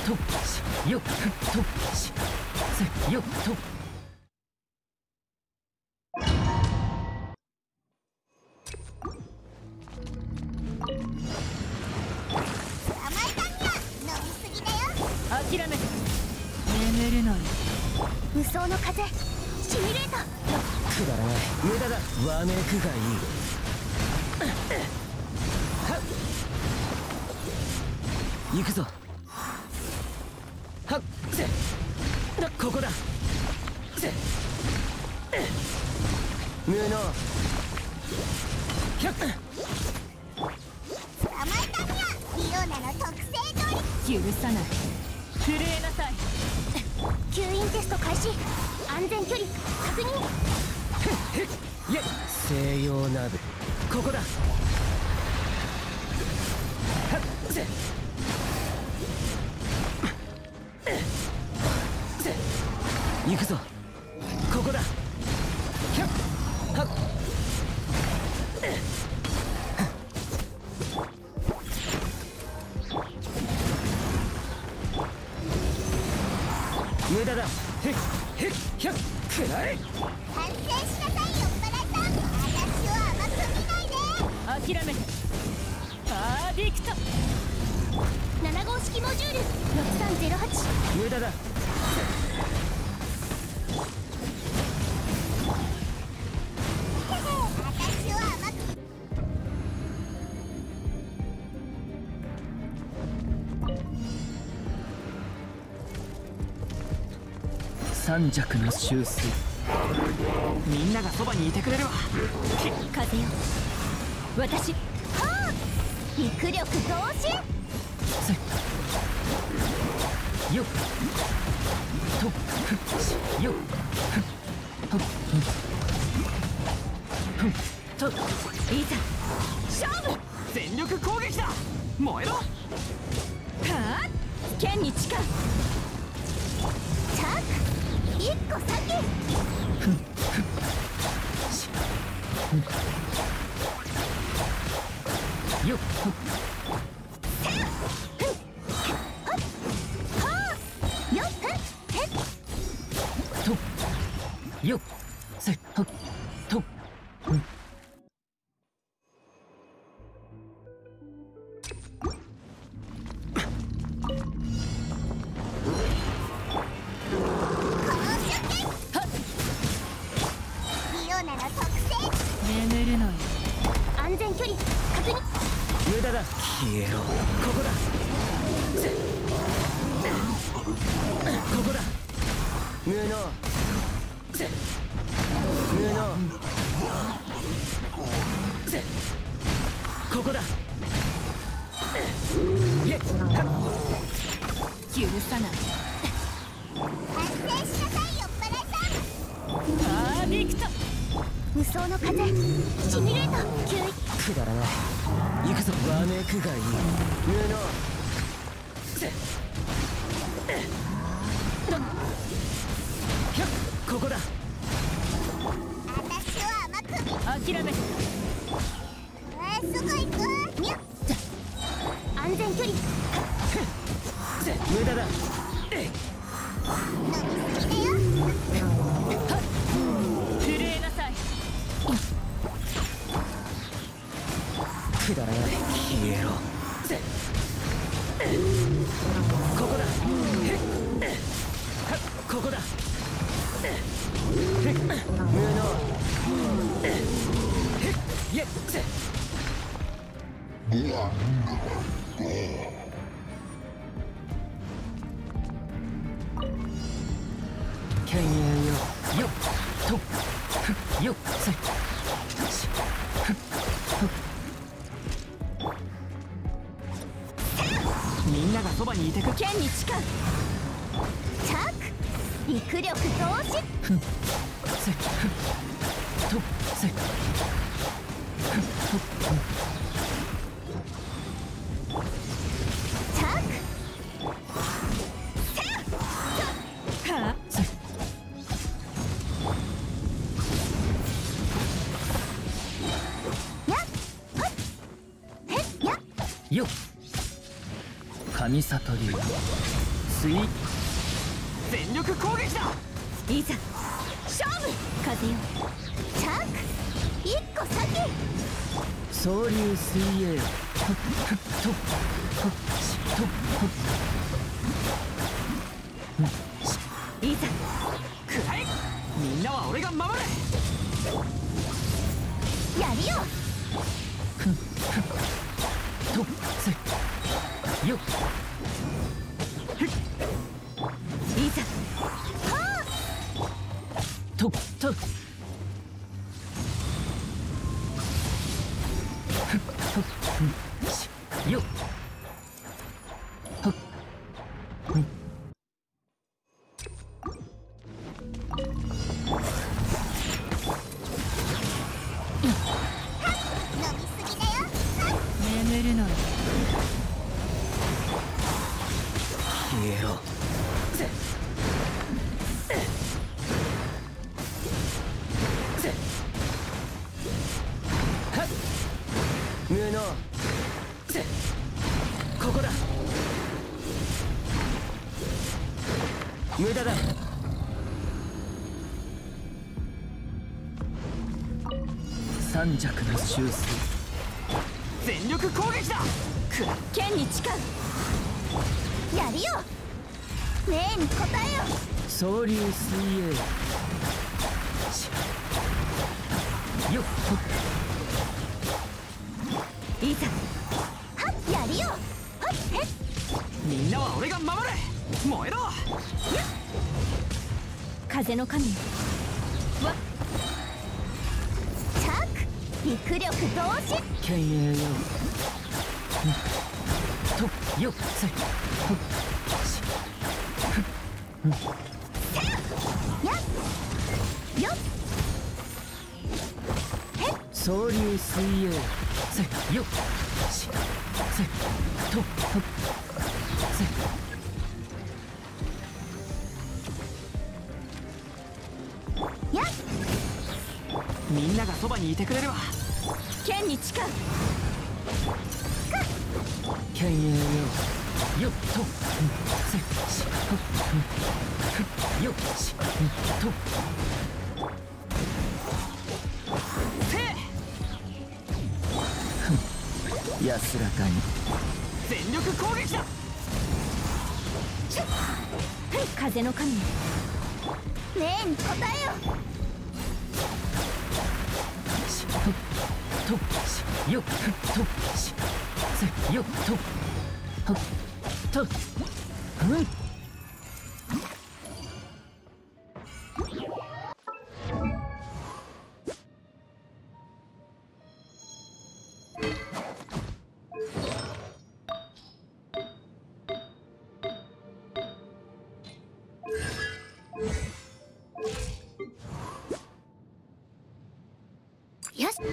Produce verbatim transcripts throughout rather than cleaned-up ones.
としよっとしせよっと諦めて眠るのよ。 無双の風シミュレート。 くだらない、無駄だ。わめくがいい。行くぞ。はっせだ、ここだせ無能ひゃっ捕まえたにゃ。リオナの特性通り許さない。震えなさい。 吸引テスト開始。安全距離確認。 いや西洋ナブここだ。はっせせ行くぞ。ここだ。ひゃっはっ無駄だ。へっへっひゃっくらえ。 反省しなさいよっぱらいさん。私を甘く見ないで。 諦めてパーディクト。 なな号式モジュールろくさんゼロはち。 無駄だ。 私を甘く。 三弱の修正。みんながそばにいてくれるわ。 風よ私。はあ肉力増進。 よっとふよっふふといざ勝負。全力攻撃だ。燃えろ。はあ剣に近い。 チャーク一個先。 よっとよっせっはっとリオナの特性。 眠るのよ。 安全距離確認。 無駄だ。消えろ。ここだ。せここだ。無能せ無能せここだ。いえ許さない。 反省しなさいよっぱらいさん。 パーディクト。 無双の風シミュレート吸引。 くだらない。行くぞ。わめくがいい。無能せひゃっここだ。 私を甘く見。 諦めてえー、すぐ行くにゃ。安全距離せ無駄だ。 飲みすぎだよ。 震えなさい。くだらない。消えろ。せここだ。へっはっここだ。へっ無能へっいえせ犬猿よよっとふよっせふふみんながそばにいてく。 剣に近い。チャーク肉力増進。 ふせふとせふとチャークはあせにゃっはっへっにゃっ。 よっ神里流水全力攻撃だ。 いざ勝負。風よチャーク一個先。 総流水泳ととといざくらえ。みんなは俺が守れ。 やるよ。 とせよっいざととよっはっ飲みすぎだよ。 眠るのよ。 消えろ。無能。ここだ。無駄だ。三弱の修正。 全力攻撃だ。くら剣に誓う。やるよ。命に応えよ。 総流水泳よっいざはっやるよ。はっへっみんなは俺が守れ。燃えろ。 風の神よわチャーク肉力同時。 剣影よとよっせほっせややっよっへっ総流水泳せよっしせとほっやっみんながそばにいてくれるわ。 剣に誓う。 せ剣影よよっとせしほっよっしと安らかに全力攻撃だ。 風の神よ命に応えよ。 しほっとしよっとしせよっとほっとうんよし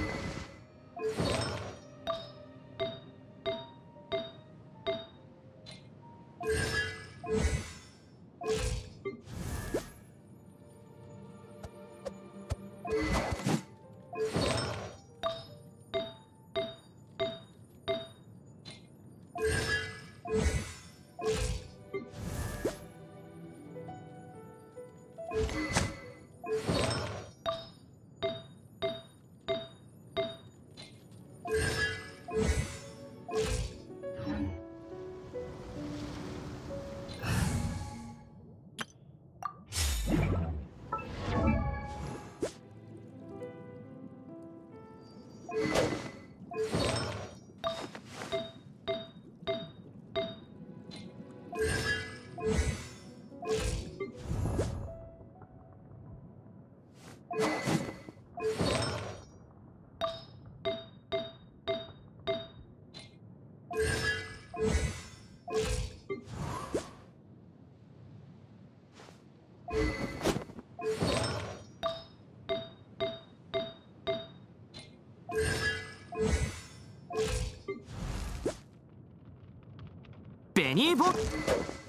ベニーボ